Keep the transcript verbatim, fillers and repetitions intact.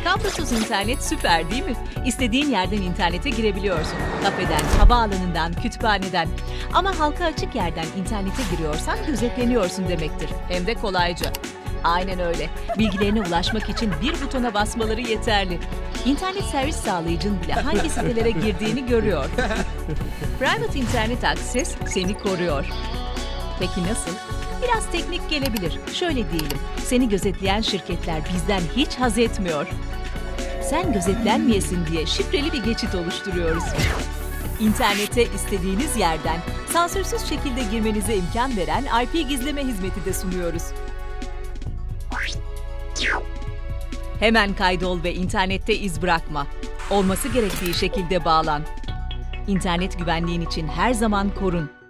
Kablosuz internet süper değil mi? İstediğin yerden internete girebiliyorsun. Kafeden, havaalanından, kütüphaneden. Ama halka açık yerden internete giriyorsan gözetleniyorsun demektir. Hem de kolayca. Aynen öyle. Bilgilerine ulaşmak için bir butona basmaları yeterli. İnternet servis sağlayıcın bile hangi sitelere girdiğini görüyor. Private Internet Access seni koruyor. Peki nasıl? Biraz teknik gelebilir. Şöyle diyelim, seni gözetleyen şirketler bizden hiç haz etmiyor. Sen gözetlenmeyesin diye şifreli bir geçit oluşturuyoruz. İnternete istediğiniz yerden sansürsüz şekilde girmenize imkan veren I P gizleme hizmeti de sunuyoruz. Hemen kaydol ve internette iz bırakma. Olması gerektiği şekilde bağlan. İnternet güvenliğin için her zaman korun.